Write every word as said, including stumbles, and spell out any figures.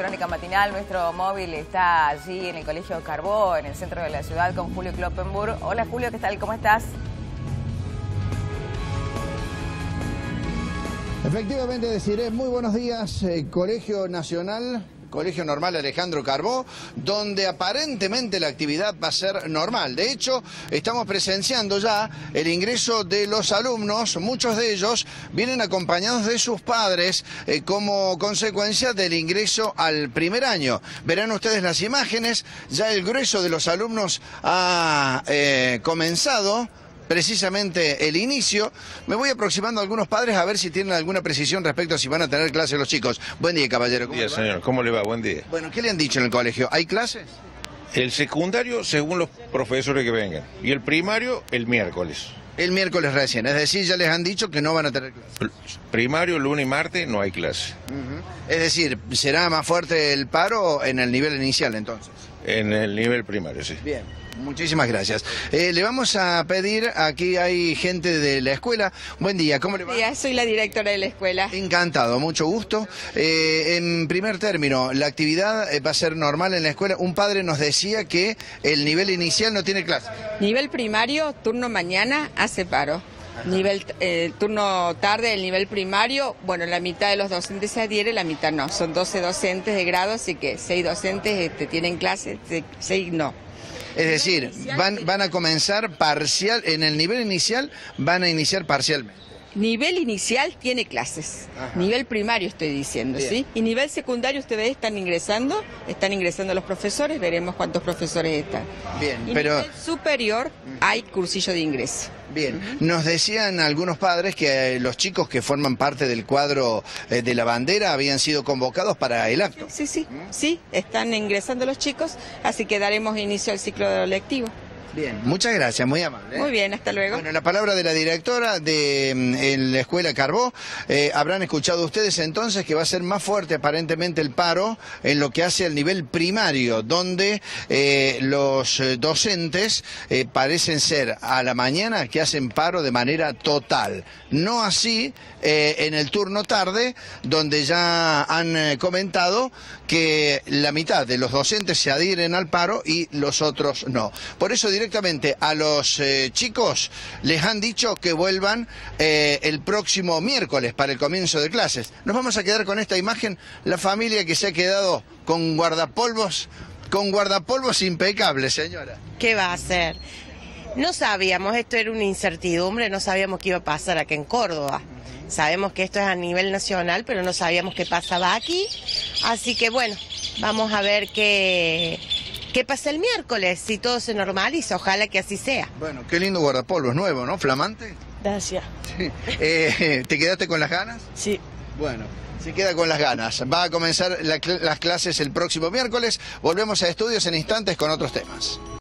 Crónica Matinal. Nuestro móvil está allí en el Colegio Carbó, en el centro de la ciudad, con Julio Kloppenburg. Hola Julio, ¿qué tal? ¿Cómo estás? Efectivamente, deciré muy buenos días, eh, Colegio Nacional, Colegio Normal Alejandro Carbó, donde aparentemente la actividad va a ser normal. De hecho, estamos presenciando ya el ingreso de los alumnos. Muchos de ellos vienen acompañados de sus padres eh, como consecuencia del ingreso al primer año. Verán ustedes las imágenes, ya el grueso de los alumnos ha eh, comenzado precisamente el inicio. Me voy aproximando a algunos padres a ver si tienen alguna precisión respecto a si van a tener clases los chicos. Buen día, caballero. Buen día, señor. ¿Cómo le va? Buen día. Bueno, ¿qué le han dicho en el colegio? ¿Hay clases? El secundario, según los profesores que vengan. Y el primario, el miércoles. El miércoles recién. Es decir, ya les han dicho que no van a tener clases. Primario, lunes y martes, no hay clase. Uh-huh. Es decir, ¿será más fuerte el paro en el nivel inicial entonces? En el nivel primario, sí. Bien. Muchísimas gracias. Eh, le vamos a pedir, aquí hay gente de la escuela. Buen día, ¿cómo le va? Buen día, soy la directora de la escuela. Encantado, mucho gusto. Eh, en primer término, la actividad va a ser normal en la escuela. Un padre nos decía que el nivel inicial no tiene clase. Nivel primario, turno mañana, hace paro. Nivel eh, turno tarde, el nivel primario, bueno, la mitad de los docentes se adhiere, la mitad no. Son doce docentes de grado, así que seis docentes este, tienen clase, seis no. Es decir, van, van a comenzar parcial, en el nivel inicial van a iniciar parcialmente. Nivel inicial tiene clases. Ajá. Nivel primario estoy diciendo, bien. ¿Sí? Y nivel secundario ustedes están ingresando, están ingresando los profesores, veremos cuántos profesores están. Bien, y pero nivel superior hay cursillo de ingreso. Bien, nos decían algunos padres que eh, los chicos que forman parte del cuadro eh, de la bandera habían sido convocados para el acto. Sí, sí, ¿Mm? sí, están ingresando los chicos, así que daremos inicio al ciclo lectivo. Bien, muchas gracias, muy amable. ¿eh? Muy bien, hasta luego. Bueno, la palabra de la directora de mm, la Escuela Carbó. Eh, habrán escuchado ustedes entonces que va a ser más fuerte aparentemente el paro en lo que hace al nivel primario, donde eh, los eh, docentes eh, parecen ser a la mañana que hacen paro de manera total. No así eh, en el turno tarde, donde ya han eh, comentado que la mitad de los docentes se adhieren al paro y los otros no. Por eso directamente a los eh, chicos les han dicho que vuelvan eh, el próximo miércoles para el comienzo de clases. Nos vamos a quedar con esta imagen, la familia que se ha quedado con guardapolvos, con guardapolvos impecables, señora. ¿Qué va a hacer? No sabíamos, esto era una incertidumbre, no sabíamos qué iba a pasar aquí en Córdoba. Sabemos que esto es a nivel nacional, pero no sabíamos qué pasaba aquí. Así que bueno, vamos a ver qué... ¿Qué pasa el miércoles? Si todo se normaliza, ojalá que así sea. Bueno, qué lindo guardapolvos, nuevo, ¿no? ¿Flamante? Gracias. Sí. Eh, ¿Te quedaste con las ganas? Sí. Bueno, se queda con las ganas. Va a comenzar la, las clases el próximo miércoles. Volvemos a estudios en instantes con otros temas.